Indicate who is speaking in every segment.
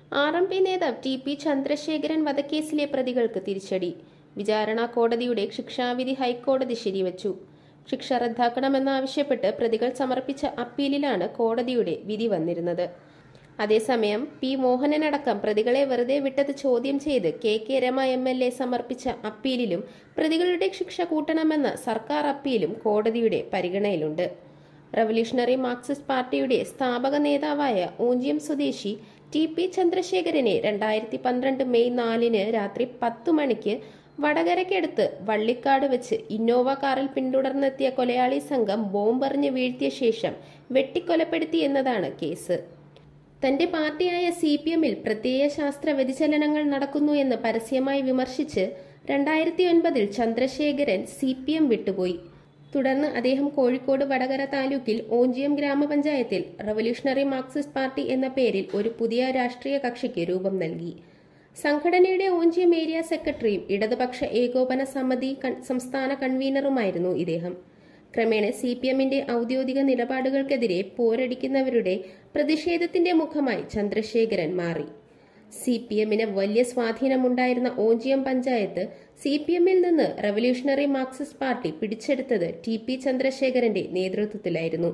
Speaker 1: RMP നേതാവ് TP Chandrasekharan വധക്കേസിലെ പ്രതികൾക്ക് തിരിച്ചടി. വിചാരണ കോടതിയുടെ ശിക്ഷാവിധി ഹൈക്കോടതി ശരിവച്ചു. ശിക്ഷ റദ്ദാക്കണമെന്നാവശ്യപ്പെട്ട് പ്രതികൾ സമർപ്പിച്ച അപ്പീലിലാണ് കോടതിയുടെ വിധി വന്നിരുന്നത്. അതേസമയം P മോഹനനടക്കം പ്രതികളെ വെറുതെ വിട്ടത് ചോദ്യം ചെയ്ത് KK രമ MLA സമർപ്പിച്ച അപ്പീലിലും പ്രതികളുടെ ശിക്ഷ കൂട്ടണമെന്ന സർക്കാർ അപ്പീലും കോടതിയുടെ പരിഗണനയിലുണ്ട്. റവല്യൂഷണറി മാർക്സിസ്റ്റ് പാർട്ടിയുടെ സ്ഥാപക നേതാവായ ഊഞ്ചിയം സ്വദേശി TP ചന്ദ്രശേഖരനെ 2012 മെയ് 4 രാത്രി 10 മണിക്ക് വടകരയ്ക്കടുത്ത് വള്ളിക്കാട് വെച്ച് ഇന്നോവ കാറിൽ പിന്തുടർന്നെത്തിയ കൊലയാളി സംഘം ബോംബെറിഞ്ഞ് വീഴ്ത്തിയ ശേഷം വെട്ടിക്കൊലപ്പെടുത്തി എന്നതാണ് കേസ്. തന്റെ പാർട്ടിയായ CPM-ൽ പ്രത്യയശാസ്ത്ര വ്യതിചലനങ്ങൾ നടക്കുന്നു എന്ന് പരസ്യമായി വിമർശിച്ച് 2009 ചന്ദ്രശേഖരൻ CPM വിട്ടുപോയി. തുടർന്ന് അദ്ദേഹം കോഴിക്കോട് വടകര താലൂക്കിൽ ഓഞ്ചിയം ഗ്രാമപഞ്ചായത്തിൽ റവല്യൂഷണറി മാർക്സിസ്റ്റ് പാർട്ടി എന്ന പേരിൽ ഒരു പുതിയ രാഷ്ട്രീയ കക്ഷിക്ക് രൂപം നൽകി. സംഘടനയുടെ ഓഞ്ചിയം ഏരിയ സെക്രട്ടറിയും ഇടതുപക്ഷ ഏകോപന സമിതി സംസ്ഥാന കൺവീനറുമായിരുന്നു ഇദ്ദേഹം. ക്രമേണ CPM-ന്റെ ഔദ്യോഗിക നിലപാടുകൾക്കെതിരെ പോരടിക്കുന്നവരുടെ പ്രതിഷേധത്തിന്റെ മുഖമായി ചന്ദ്രശേഖരൻ മാറി. CPM-ന് വലിയ സ്വാധീനമുണ്ടായിരുന്ന ഓഞ്ചിയം പഞ്ചായത്ത് CPM-ൽ നിന്ന് റവല്യൂഷണറി മാർക്സിസ്റ്റ് പാർട്ടി പിടിച്ചെടുത്തത് TP ചന്ദ്രശേഖരന്റെ നേതൃത്വത്തിലായിരുന്നു.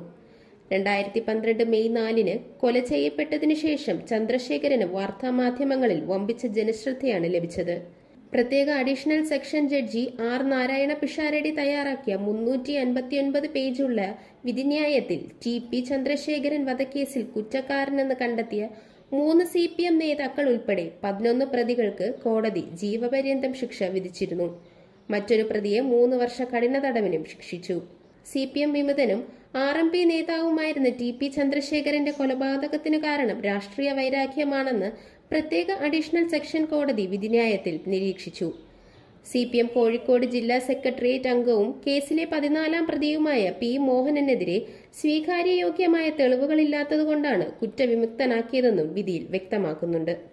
Speaker 1: 2012 മെയ് 4 കൊല ചെയ്യപ്പെട്ടതിനു ശേഷം ചന്ദ്രശേഖരന് വാർത്താമാധ്യമങ്ങളിൽ വമ്പിച്ച ജനശ്രദ്ധയാണ് ലഭിച്ചത്. പ്രത്യേക additional section judge R Narayana Pisharody തയ്യാറാക്കിയ 359 പേജുള്ള വിധിന്യായത്തിൽ TP ചന്ദ്രശേഖരൻ വധക്കേസിൽ കുറ്റക്കാരനെന്ന് കണ്ടെത്തിയ 3 CPM നേതാക്കൾ ഉൾപ്പെടെ 11 പ്രതികൾക്ക് കോടതി ജീവപര്യന്തം ശിക്ഷ വിധിച്ചിരുന്നു. മറ്റൊരു പ്രതിയെ 3 വർഷ കഠിന തടവിനും ശിക്ഷിച്ചു. CPM വിമതനും RMP നേതാവുമായിരുന്ന TP ചന്ദ്രശേഖരന്റെ കൊലപാതകത്തിന് കാരണം രാഷ്ട്രീയ വൈരാഗ്യമാണെന്ന് പ്രത്യേക അഡീഷണൽ സെക്ഷൻ കോടതി വിധിന്യായത്തിൽ നിരീക്ഷിച്ചു. CPM കോഴിക്കോട് ജില്ലാ സെക്രട്ടേറിയറ്റ് അംഗവും കേസിലെ 14-ാം പ്രതിയുമായ P മോഹനനെതിരെ സ്വീകാര്യയോഗ്യമായ തെളിവുകളില്ലാത്തതുകൊണ്ടാണ് കുറ്റവിമുക്തനാക്കിയതെന്നും വിധിയിൽ വ്യക്തമാക്കുന്നുണ്ട്.